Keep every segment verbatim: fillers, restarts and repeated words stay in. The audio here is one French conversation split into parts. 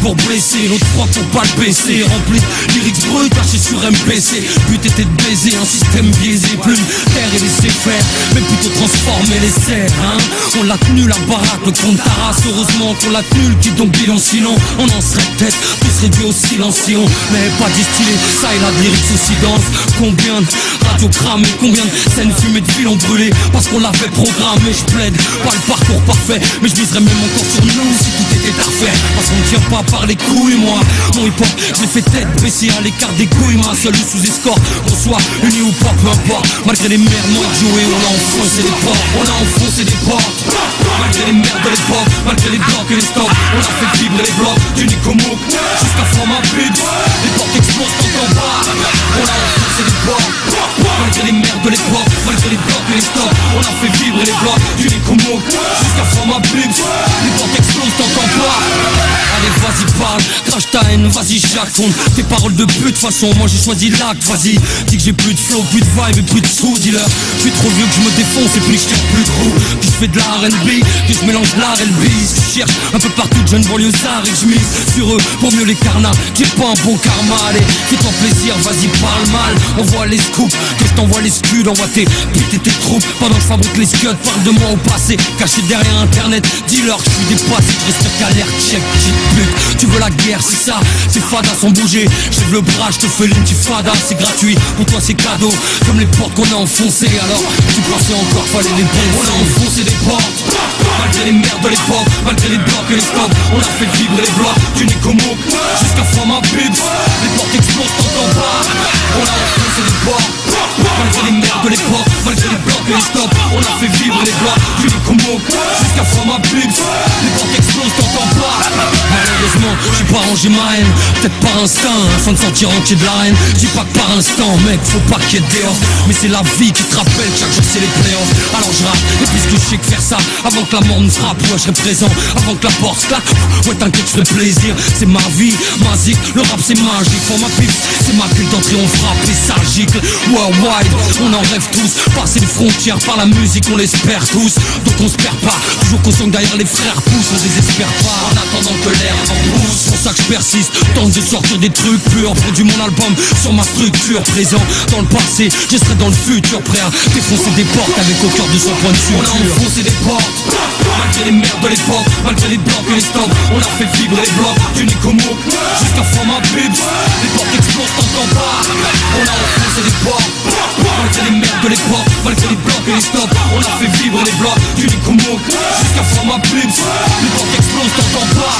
pour blesser, l'autre froid pour pas le baisser. Rempli de lyrics bruts cachés sur M P C. But était de baiser un système biaisé, plume, terre et laisser faire, mais plutôt transformer les serres, hein. On l'a tenu la baraque, le compte Taras, heureusement qu'on l'a tenu le guidon bilan, sinon on en serait peut-être tous réduits au silence si on n'avait pas distillé ça et la lyrics aussi dense. Combien de radios cramées, combien de scènes fumées de filons brûlés parce qu'on l'avait programmé. Je plaide pas le parcours parfait, mais je miserais même encore sur nous si tout était à refaire, parce qu'on ne tient pas par les couilles. Moi, mon hip hop, je l'ai fait tête baissée à l'écart des couilles. Ma seule sous escorte, qu'on soit unis ou pas, peu importe. Malgré les merdes, moi joué, on a enfoncé des portes, on a enfoncé des portes. Malgré les merdes de l'époque, malgré les blocs et les stops, on a fait vibrer les blocs du Nicomouk jusqu'à format pub. Les portes explosent tant en bas, on a enfoncé des portes. Malgré les merdes de l'époque, malgré les blocs et les stops, on a fait vibrer les blocs du Nicomouk jusqu'à format pub. Les portes explosent tant en bas. Allez vas-y parle, crache ta haine, vas-y raconte tes paroles de pute, de façon moi j'ai choisi l'acte. Vas-y, dis que j'ai plus de flow, plus de vibe et plus de sous, dealer. Je suis trop vieux que je me défonce et puis je tire plus de roues. Que je fais de la R and B, que je mélange l'art et le bis. Je cherche un peu partout de jeunes banlieusards et que je mise sur eux pour mieux les carnats. J'ai pas un bon karma, allez, fais-toi plaisir, vas-y parle mal. Envoie les scoops, que je t'envoie les scuds, envoie tes putes et tes troupes pendant que je fabrique les scuds. Parle de moi au passé, caché derrière internet. Dis-leur que je suis dépassé, que je reste qu'à l'air check, petite pute. Tu veux la guerre, c'est ça, c'est fada sans bouger. Je lève le bras, je te fais l'intifada, c'est gratuit, pour toi c'est cadeau. Comme les portes qu'on a enfoncées, alors tu pensais encore fallait les bons. On a enfoncé des portes, malgré les merdes de l'époque, malgré les blocs et les stops, on a fait vibrer les blocs du Nicomouk jusqu'à format pub. Les portes explosent tant en bas, on a enfoncé des portes. Malgré les merdes de l'époque, malgré les blocs et les stops, on a fait vibrer les blocs du Nicomouk jusqu'à format pub. Les portes explosent tant en bas. Malheureusement, j'ai pas rangé ma haine, peut-être par instinct, afin de sentir entier de la haine. J'dis pas que par instant, mec, faut pas qu'il y ait des off, mais c'est la vie qui te rappelle que chaque jour c'est les playoffs. Alors je rappe, et puisque je sais que faire ça, avant que la mort me frappe, ouais je serai présent, avant que la porte se claque, ouais t'inquiète je ferai plaisir. C'est ma vie, ma zik, le rap c'est magique, pour ma pipe, c'est ma culte d'entrée, on frappe et ça gicle. Worldwide, on en rêve tous, passer les frontières par la musique, on l'espère tous. Donc on se perd pas, toujours conscient que derrière les frères poussent, on désespère pas, en attendant que l'air en pousse. C'est pour ça que je persiste, tente de sortir des trucs purs, produis mon album sur ma structure, présent dans le passé, je serai dans le futur, prêt à défoncer des portes avec au cœur de son point de suture. On a enfoncé des portes, malgré les merdes de l'époque, malgré les blocs et les stops, on a fait vibrer les blocs du Nicomouk jusqu'à format pub. Les portes explosent tant en bas, on a enfoncé des portes, malgré les merdes de l'époque, malgré les blocs et les stops, on a fait vibrer les blocs du Nicomouk jusqu'à format pub. Les portes explosent tant en bas.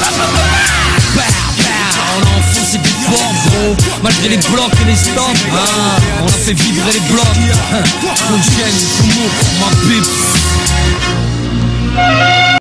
On a enfoncé des portes gros, malgré les blocs et les stops, ah, on a fait vibrer les blocs. Mon gène, tout le monde, ma pipe.